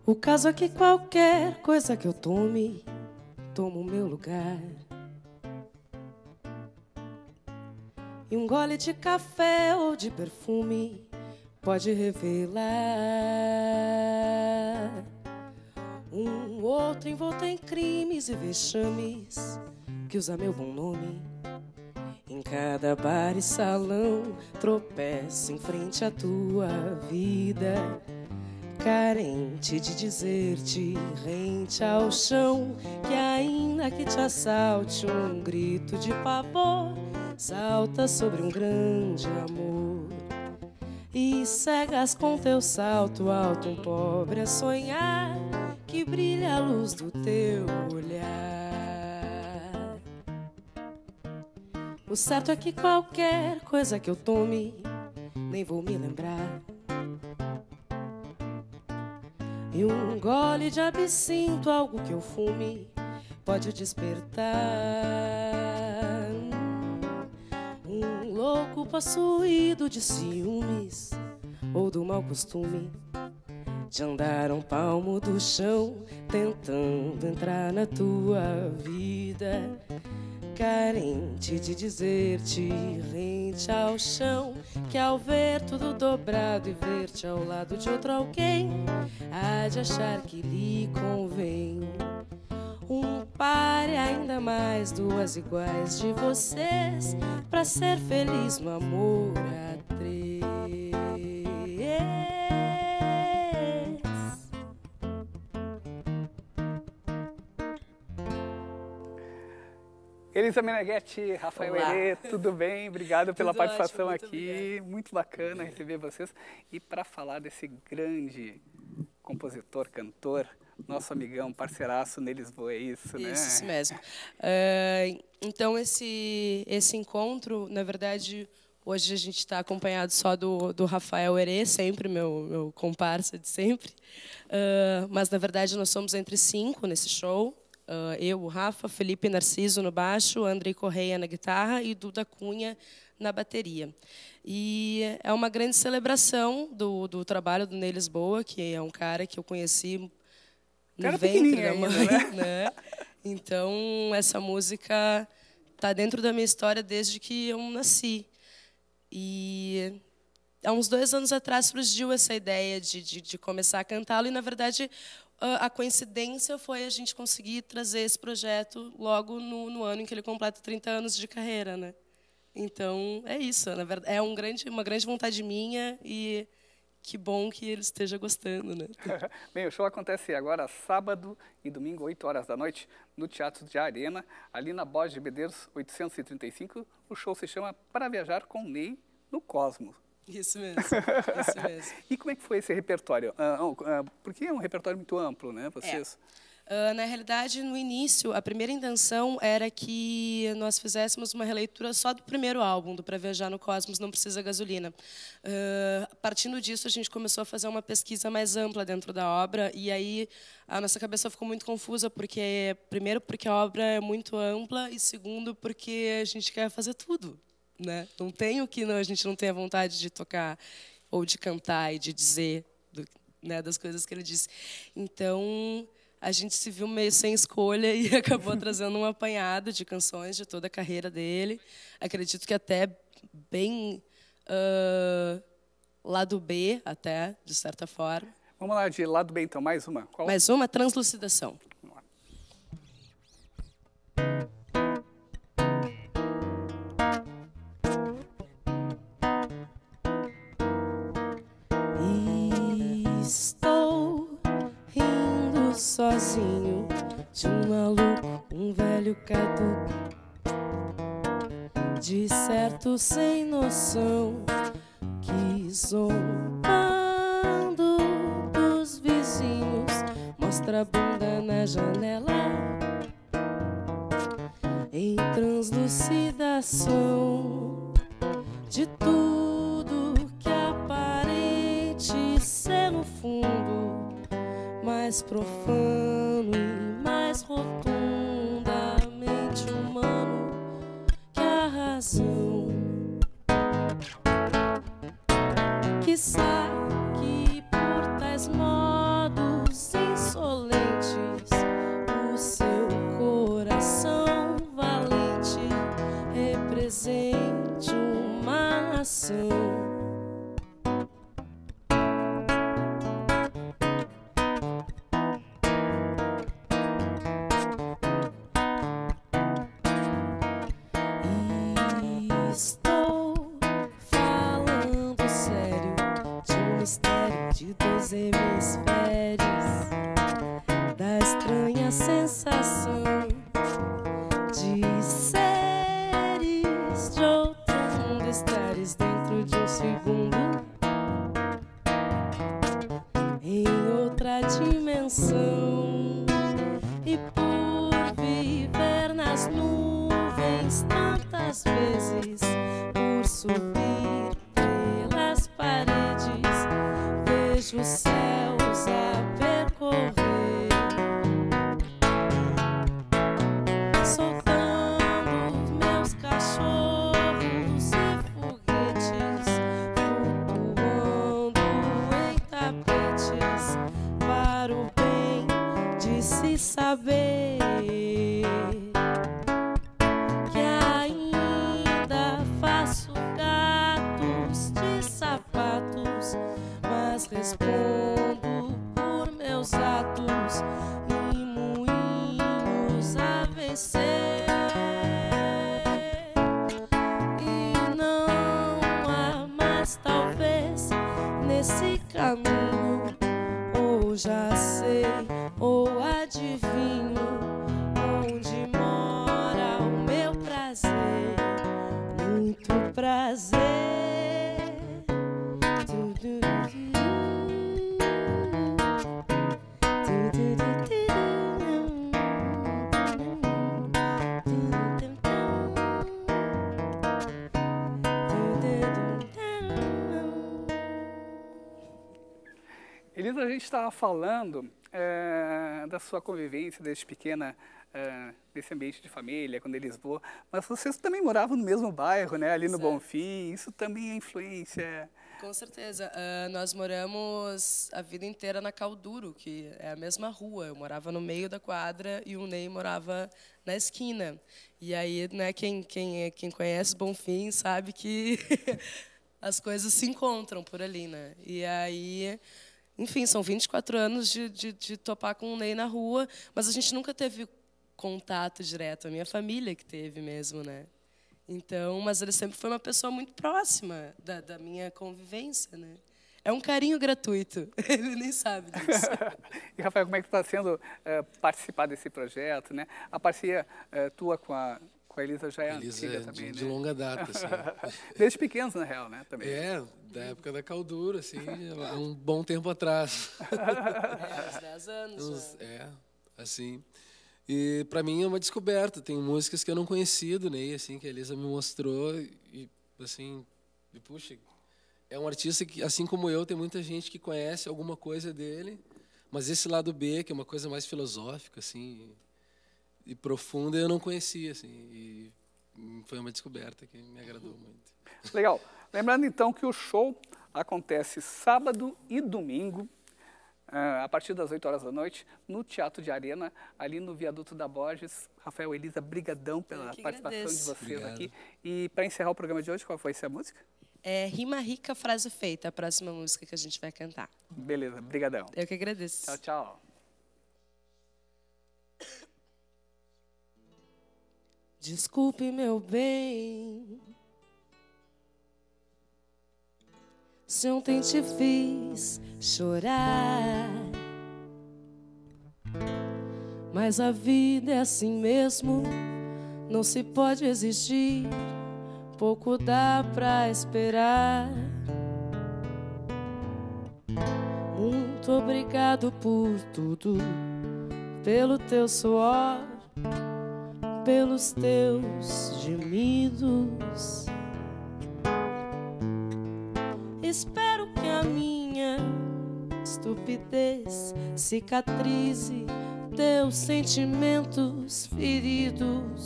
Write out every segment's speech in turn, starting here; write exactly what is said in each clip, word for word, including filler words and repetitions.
O caso é que qualquer coisa que eu tome, toma o meu lugar. E um gole de café ou de perfume pode revelar um outro envolto em crimes e vexames que usa meu bom nome. Em cada bar e salão tropeça em frente à tua vida, carente de dizer-te rente ao chão, que ainda que te assalte um grito de pavor, salta sobre um grande amor. E cegas com teu salto alto um pobre a sonhar, que brilha a luz do teu olhar. O certo é que qualquer coisa que eu tome, nem vou me lembrar. E um gole de absinto, algo que eu fume, pode despertar um louco possuído de ciúmes ou do mau costume de andar um palmo do chão, tentando entrar na tua vida, carente de dizer-te rente ao chão, que ao ver tudo dobrado e ver-te ao lado de outro alguém, há de achar que lhe convém um par e ainda mais duas iguais de vocês, pra ser feliz no amor a três. Elisa Meneghetti, Rafael Herê, tudo bem? Obrigado pela Tudo participação ótimo, muito aqui. obrigada. Muito bacana receber vocês. E para falar desse grande compositor, cantor, nosso amigão, parceiraço Ney Lisboa, é isso, né? Isso, isso mesmo. Uh, então, esse, esse encontro, na verdade, hoje a gente está acompanhado só do, do Rafael Herê, sempre meu, meu comparsa de sempre. Uh, mas, na verdade, nós somos entre cinco nesse show. Uh, eu, o Rafa, Felipe Narciso no baixo, Andrei Correia na guitarra e Duda Cunha na bateria. E é uma grande celebração do, do trabalho do Ney Lisboa, que é um cara que eu conheci no Cara ventre da ainda, mãe, né? né? Então, essa música está dentro da minha história desde que eu nasci. E há uns dois anos atrás surgiu essa ideia de, de, de começar a cantá-lo, e, na verdade, a coincidência foi a gente conseguir trazer esse projeto logo no, no ano em que ele completa trinta anos de carreira, né? Então, é isso. Na verdade, é um grande, uma grande vontade minha, e que bom que ele esteja gostando, né? Bem, o show acontece agora sábado e domingo, oito horas da noite, no Teatro de Arena, ali na Borges de Medeiros, oitocentos e trinta e cinco. O show se chama Para Viajar com Ney no Cosmos. Isso mesmo, isso mesmo. E como é que foi esse repertório? Uh, uh, porque é um repertório muito amplo, né, vocês? É. Uh, na realidade, no início, a primeira intenção era que nós fizéssemos uma releitura só do primeiro álbum, do Pra Viajar no Cosmos, Não Precisa Gasolina. Uh, partindo disso, a gente começou a fazer uma pesquisa mais ampla dentro da obra, e aí a nossa cabeça ficou muito confusa, porque primeiro porque a obra é muito ampla, e segundo porque a gente quer fazer tudo. Né? Não tem o que não, a gente não tem a vontade de tocar ou de cantar e de dizer do, né, das coisas que ele disse. Então, a gente se viu meio sem escolha e acabou trazendo um apanhado de canções de toda a carreira dele. Acredito que até bem uh, lado B, até, de certa forma. Vamos lá, de lado B, então, mais uma. Qual? Mais uma, Translucidação. Estou rindo sozinho de um maluco, um velho caduco, de certo sem noção, que zombando dos vizinhos mostra a bunda na janela em translucidação de tudo que aparente ser no fundo mais profano e mais rotundamente humano que a razão, que sabe que por tais modos sensação. Estou falando sério de um mistério de dois hemisférios, da estranha sensação de seres de outro mundo, estares dentro de um segundo, em outra dimensão. E por viver nas nuvens tantas vezes, por subir pelas paredes, vejo os céus a percorrer, soltando meus cachorros e foguetes, flutuando em tapetes, para o bem de se saber que ainda faço gatos de sapatos, mas respondo por meus atos e moinhos a vencer. E não há mais talvez nesse caminho, ou já sei ou adivinho onde mora o meu prazer, muito prazer. Elisa, a gente estava falando é, da sua convivência desde pequena, é, nesse ambiente de família, quando em Lisboa, mas vocês também moravam no mesmo bairro, né, ali no Certo. Bonfim, isso também é influência? Com certeza. Uh, nós moramos a vida inteira na Calduro, que é a mesma rua. Eu morava no meio da quadra e o Ney morava na esquina. E aí, né, quem, quem, quem conhece Bonfim sabe que as coisas se encontram por ali, né? E aí... Enfim, são vinte e quatro anos de, de, de topar com o Ney na rua, mas a gente nunca teve contato direto. A minha família que teve mesmo, né? Então, mas ele sempre foi uma pessoa muito próxima da, da minha convivência, né? É um carinho gratuito, ele nem sabe disso. E, Rafael, como é que está sendo uh, participar desse projeto, né? A parceria uh, tua com a, com a Elisa já é Elisa antiga é também, de, né? de longa data, assim. Desde pequenos, na real, né? Também. É, da época da Caldura, assim, há um bom tempo atrás. É, uns dez anos Uns- já. É, assim. E para mim é uma descoberta. Tem músicas que eu não conhecia do Ney, assim, que a Elisa me mostrou e, assim, e, puxa, é um artista que, assim como eu, tem muita gente que conhece alguma coisa dele, mas esse lado B, que é uma coisa mais filosófica, assim, e profunda, eu não conhecia, assim, e foi uma descoberta que me agradou muito. Legal. Lembrando, então, que o show acontece sábado e domingo, uh, a partir das oito horas da noite, no Teatro de Arena, ali no Viaduto da Borges. Rafael, Elisa, brigadão pela que participação agradeço. de vocês Obrigado. aqui. E para encerrar o programa de hoje, qual foi essa música? É Rima Rica, Frase Feita, a próxima música que a gente vai cantar. Beleza, brigadão. Eu que agradeço. Tchau, tchau. Desculpe, meu bem, se ontem te fiz chorar, mas a vida é assim mesmo, não se pode exigir, pouco dá pra esperar. Muito obrigado por tudo, pelo teu suor, pelos teus gemidos. Espero que a minha estupidez cicatrize teus sentimentos feridos.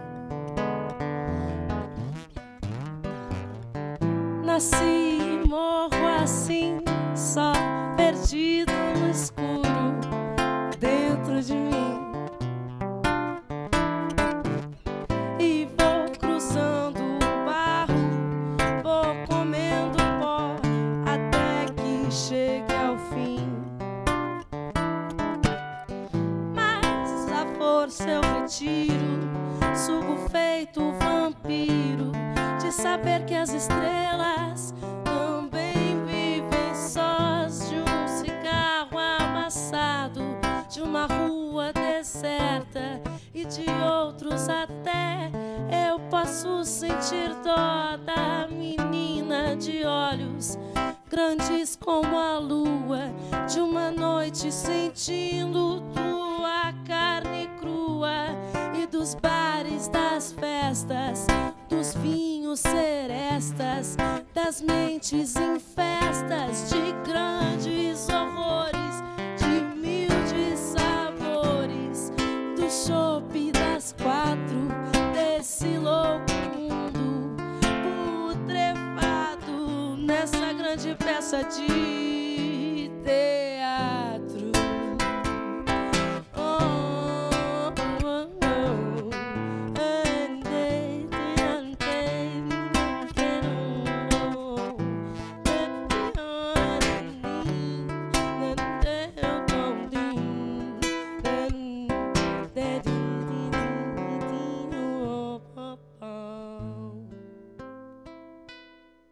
Nasci e morro assim, só perdido no escuro dentro de mim. E vou cruzando o barro, vou com por seu retiro, sugo feito vampiro, de saber que as estrelas também vivem sós, de um cigarro amassado, de uma rua deserta e de outros até. Eu posso sentir dó da menina de olhos grandes como a lua, de uma noite sentindo tua carne crua, e dos bares, das festas, dos vinhos serestas, das mentes em festas, de grandes horrores, de mil de sabores, do chope das quatro, desse louco mundo putrefado, nessa grande peça de Deus.